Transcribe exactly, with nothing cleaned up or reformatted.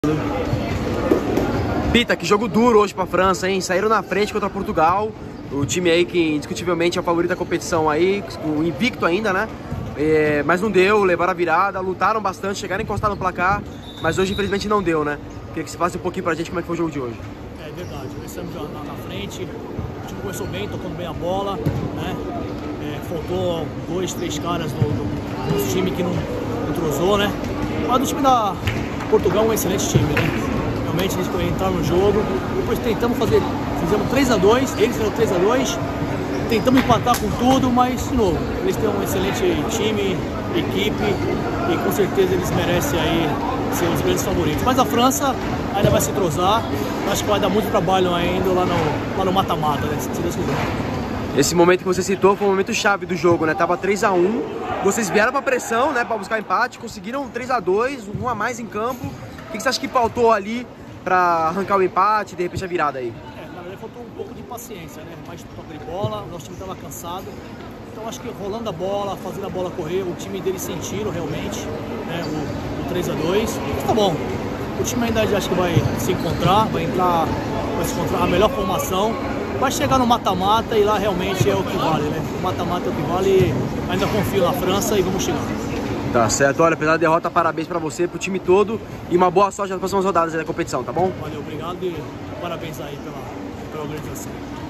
Pita, que jogo duro hoje pra França, hein? Saíram na frente contra Portugal. O time aí que indiscutivelmente é o favorito da competição aí, o invicto ainda, né? É, mas não deu, levaram a virada, lutaram bastante, chegaram a encostar no placar, mas hoje infelizmente não deu, né? Queria que você falasse um pouquinho pra gente como é que foi o jogo de hoje. É verdade, começamos na, na frente, o time começou bem, tocando bem a bola, né? É, faltou dois, três caras do, do nosso time que não entrosou, né? Mas o time da Portugal é um excelente time, né? Realmente eles entraram no jogo, depois tentamos fazer, fizemos três a dois, eles fizeram três a dois, tentamos empatar com tudo, mas de novo, eles têm um excelente time, equipe e com certeza eles merecem aí ser os grandes favoritos. Mas a França ainda vai se entrosar, acho que vai dar muito trabalho ainda lá no lá no mata-mata, né, se Deus quiser. Esse momento que você citou foi o momento chave do jogo, né? Tava três a um, vocês vieram pra pressão, né, pra buscar empate, conseguiram três a dois, um a mais em campo. O que você acha que faltou ali pra arrancar o empate e de repente a virada aí? É, na verdade faltou um pouco de paciência, né? Mais toque de bola, o nosso time estava cansado. Então acho que rolando a bola, fazendo a bola correr, o time deles sentiram realmente, né? o, o três a dois. Mas tá bom. O time ainda acho que vai se encontrar, vai entrar, vai se encontrar a melhor formação. Vai chegar no mata-mata e lá realmente é o que vale, né? O mata-mata é o que vale e ainda confio na França e vamos chegar. Tá certo, olha, apesar da derrota, parabéns pra você, pro time todo e uma boa sorte nas próximas rodadas da competição, tá bom? Valeu, obrigado e parabéns aí pela, pela organização.